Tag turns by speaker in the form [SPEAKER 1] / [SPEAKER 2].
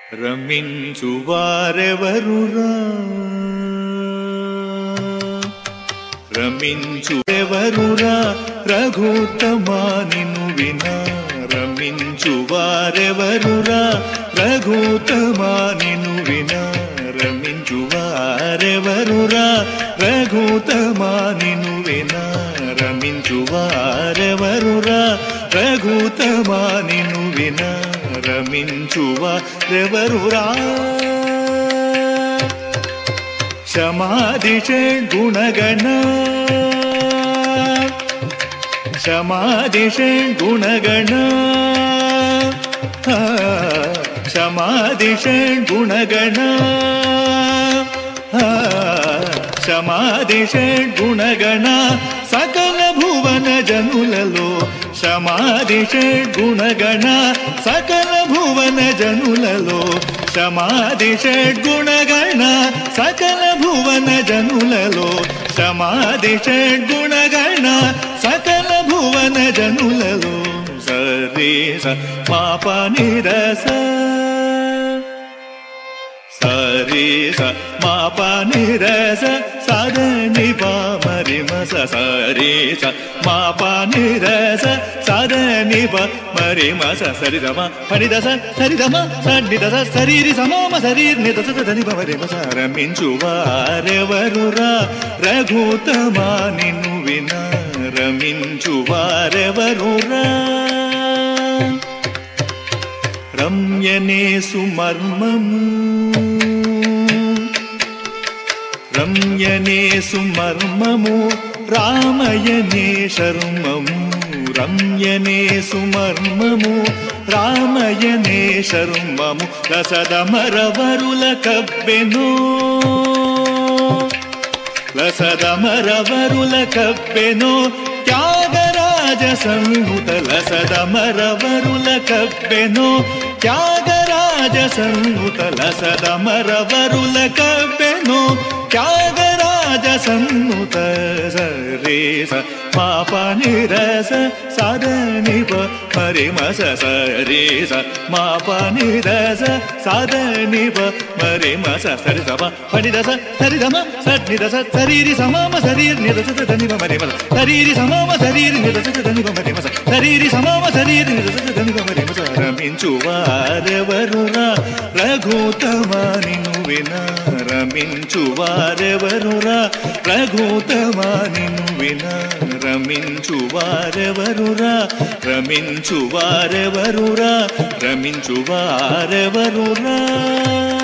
[SPEAKER 1] రమించువారెవరురా రమించువెవరురా రఘుత్తమా నిన్ను వినా రమించువారెవరురా రఘుత్తమా నిన్ను వినా రమించువారెవరురా రఘుత్తమా నిన్ను వినా రమించువారెవరురా రఘుత్తమా నిన్ను వినా రమించువారెవరురా క్షమాదిషే గుణగణ క్షమాదిషే గుణగణ క్షమాదిషే గుణగణ క్షమాదిషే గుణగణ సకల భువన జనులలో క్షమాదిషే గుణగణ సకల భువన జనులలో క్షమాదిషే గుణగణ సకల భువన జనులలో క్షమాదిషే గుణగణ సకల భువన జనులలో సరే స పాప నిరస సరే స మాప నిరస సదని మరి మస సరే స మాప నిరస సదని మరి మస సరి దమ పని దశ సరి దమ సన్ని దశ శరీరి సమామ శరీర్ ని దశ దని మరి మస రమించువారెవరురా రఘుత్తమా నిన్ను వినా రమించువారెవరురా రమ్యనే సుమర్మము రమ్యనే సుమర్మము రామయనే శర్మము రమ్యనే సుమర్మము రామయనే శర్మము లసదమరవరుల కబ్బెను లసదమరవరుల కబ్బెను త్యాగరాజ సంహృత లసదమరవరుల కబ్బెను త్యాగరాజ సంహృత లసదమరవరుల కబ్బెను త్యాగరాజ సంహృత సరే స పాప నిరస సదని మరి మస సరే స మాప నిరస సదని మరి మస సరి సమ పని దశ సరి దమ సని దశ శరీరి సమామ శరీర్ ని దశ దని మరి మస శరీరి సమామ శరీర్ ని దశ దని మరి మస శరీరి సమామ శరీర్ ని దశ దని మరి మస రమించువారెవరురా రఘుత్తమా నిన్ను వినా రమించువారెవరురా రఘుత్తమా నిన్ను వినా రమించువారెవరురా రమించువారెవరురా రమించువారెవరురా